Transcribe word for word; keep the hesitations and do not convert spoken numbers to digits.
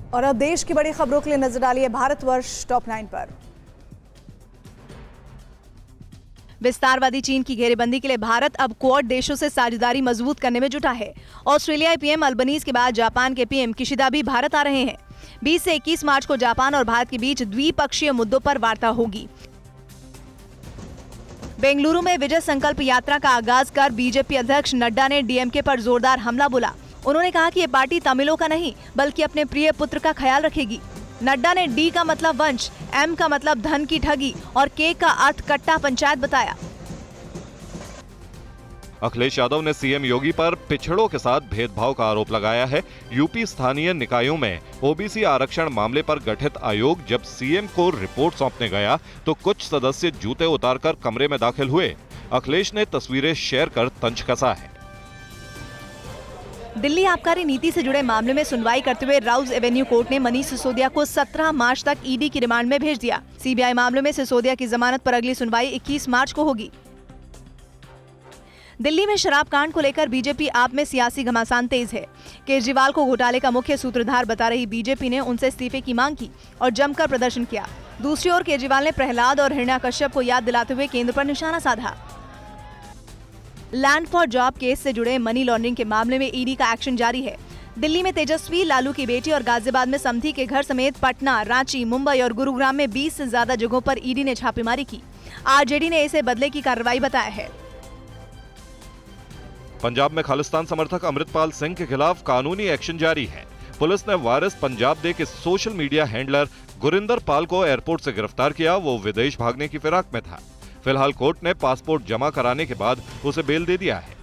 और अब देश की बड़ी खबरों के लिए नजर डालिए भारतवर्ष टॉप नाइन पर। विस्तारवादी चीन की घेरेबंदी के लिए भारत अब क्वाड देशों से साझेदारी मजबूत करने में जुटा है। ऑस्ट्रेलियाई पीएम अल्बनीज के बाद जापान के पीएम किशिदा भी भारत आ रहे हैं। बीस से इक्कीस मार्च को जापान और भारत के बीच द्विपक्षीय मुद्दों पर वार्ता होगी। बेंगलुरु में विजय संकल्प यात्रा का आगाज कर बीजेपी अध्यक्ष नड्डा ने डीएमके पर जोरदार हमला बोला। उन्होंने कहा कि ये पार्टी तमिलों का नहीं बल्कि अपने प्रिय पुत्र का ख्याल रखेगी। नड्डा ने डी का मतलब वंश, एम का मतलब धन की ठगी और के का अर्थ कट्टा पंचायत बताया। अखिलेश यादव ने सीएम योगी पर पिछड़ों के साथ भेदभाव का आरोप लगाया है। यूपी स्थानीय निकायों में ओबीसी आरक्षण मामले पर गठित आयोग जब सीएम को रिपोर्ट सौंपने गया तो कुछ सदस्य जूते उतारकर कमरे में दाखिल हुए। अखिलेश ने तस्वीरें शेयर कर तंज कसा है। दिल्ली आबकारी नीति से जुड़े मामले में सुनवाई करते हुए राउज एवेन्यू कोर्ट ने मनीष सिसोदिया को सत्रह मार्च तक ईडी की रिमांड में भेज दिया। सीबीआई मामले में सिसोदिया की जमानत पर अगली सुनवाई इक्कीस मार्च को होगी। दिल्ली में शराब कांड को लेकर बीजेपी आप में सियासी घमासान तेज है। केजरीवाल को घोटाले का मुख्य सूत्रधार बता रही बीजेपी ने उनसे इस्तीफे की मांग की और जमकर प्रदर्शन किया। दूसरी ओर केजरीवाल ने प्रहलाद और हिरण्याकश्यप को याद दिलाते हुए केंद्र पर निशाना साधा। लैंड फॉर जॉब केस से जुड़े मनी लॉन्ड्रिंग के मामले में ईडी का एक्शन जारी है। दिल्ली में तेजस्वी लालू की बेटी और गाजियाबाद में समधी के घर समेत पटना, रांची, मुंबई और गुरुग्राम में बीस से ज्यादा जगहों पर ईडी ने छापेमारी की। आरजेडी ने इसे बदले की कार्रवाई बताया है। पंजाब में खालिस्तान समर्थक अमृतपाल सिंह के खिलाफ कानूनी एक्शन जारी है। पुलिस ने वायरस पंजाब डे के social media handler Gurinder Pal को एयरपोर्ट से गिरफ्तार किया। वो विदेश भागने की फिराक में था। फिलहाल कोर्ट ने पासपोर्ट जमा कराने के बाद उसे बेल दे दिया है।